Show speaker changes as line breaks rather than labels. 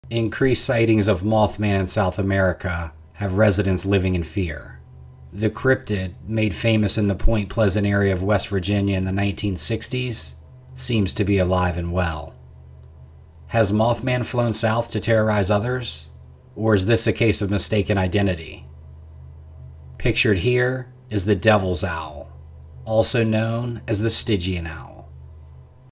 Increased sightings of Mothman in South America have residents living in fear. The cryptid, made famous in the Point Pleasant area of West Virginia in the 1960s, seems to be alive and well. Has Mothman flown south to terrorize others? Or is this a case of mistaken identity? Pictured here is the Devil's Owl, also known as the Stygian Owl.